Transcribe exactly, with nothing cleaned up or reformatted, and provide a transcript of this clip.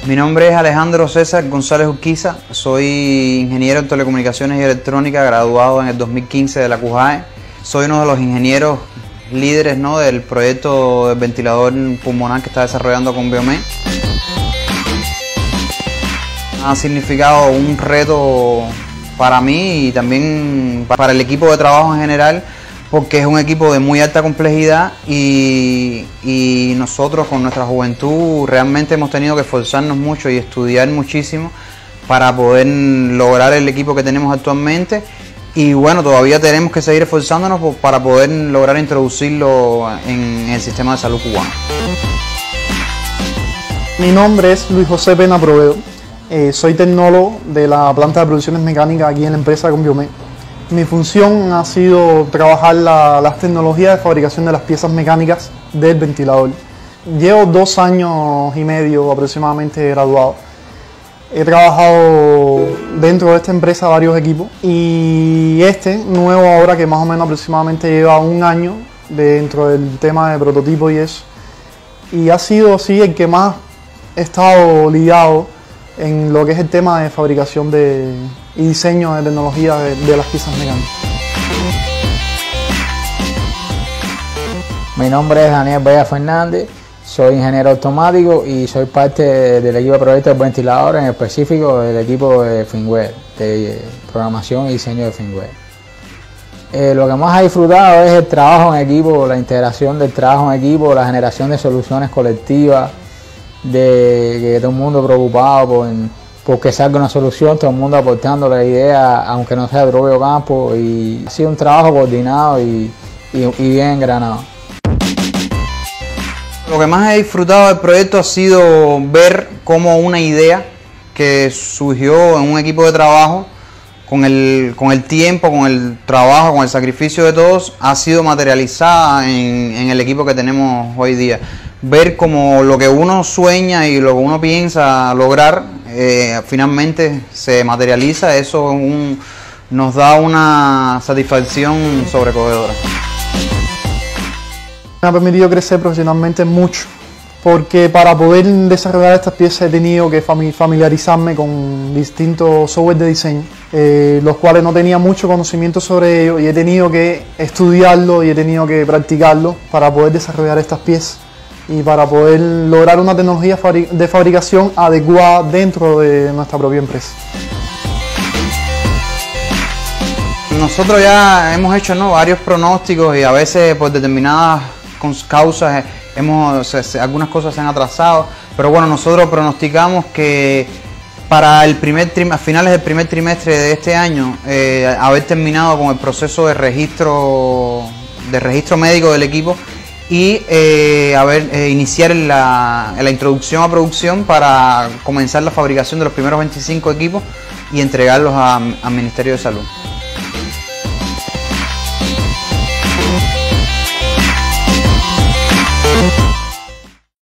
Mi nombre es Alejandro César González Urquiza, soy ingeniero en telecomunicaciones y electrónica, graduado en el dos mil quince de la CUJAE. Soy uno de los ingenieros líderes, ¿no?, del proyecto del ventilador pulmonar que está desarrollando con Biomed. Ha significado un reto para mí y también para el equipo de trabajo en general, porque es un equipo de muy alta complejidad y, y nosotros con nuestra juventud realmente hemos tenido que esforzarnos mucho y estudiar muchísimo para poder lograr el equipo que tenemos actualmente, y bueno, todavía tenemos que seguir esforzándonos para poder lograr introducirlo en el sistema de salud cubano. Mi nombre es Luis José Pena Provedo, eh, soy tecnólogo de la planta de producciones mecánicas aquí en la empresa con Biomed. Mi función ha sido trabajar la, las tecnologías de fabricación de las piezas mecánicas del ventilador. Llevo dos años y medio aproximadamente graduado. He trabajado dentro de esta empresa varios equipos y este nuevo ahora, que más o menos aproximadamente lleva un año dentro del tema de prototipo y eso. Y ha sido sí el que más he estado ligado en lo que es el tema de fabricación de, y diseño de tecnología de, de las piezas mecánicas. Mi nombre es Daniel Bella Fernández, soy ingeniero automático y soy parte del equipo de proyectos de ventiladores, en específico del equipo de firmware, de programación y diseño de firmware. Eh, lo que más he disfrutado es el trabajo en equipo, la integración del trabajo en equipo, la generación de soluciones colectivas, de que todo el mundo preocupado por, por que salga una solución, todo el mundo aportando la idea, aunque no sea de propio campo, y ha sido un trabajo coordinado y, y, y bien engranado. Lo que más he disfrutado del proyecto ha sido ver cómo una idea que surgió en un equipo de trabajo, con el, con el tiempo, con el trabajo, con el sacrificio de todos, ha sido materializada en, en el equipo que tenemos hoy día. Ver cómo lo que uno sueña y lo que uno piensa lograr eh, finalmente se materializa, eso un, nos da una satisfacción sobrecogedora. Me ha permitido crecer profesionalmente mucho, porque para poder desarrollar estas piezas he tenido que familiarizarme con distintos software de diseño, eh, los cuales no tenía mucho conocimiento sobre ellos, y he tenido que estudiarlo y he tenido que practicarlo para poder desarrollar estas piezas y para poder lograr una tecnología de fabricación adecuada dentro de nuestra propia empresa. Nosotros ya hemos hecho, ¿no?, varios pronósticos y a veces por determinadas causas hemos, se, algunas cosas se han atrasado, pero bueno, nosotros pronosticamos que para el primer a finales del primer trimestre de este año eh, haber terminado con el proceso de registro de registro médico del equipo y eh, a ver, eh, iniciar la, la introducción a producción para comenzar la fabricación de los primeros veinticinco equipos y entregarlos a, al Ministerio de Salud.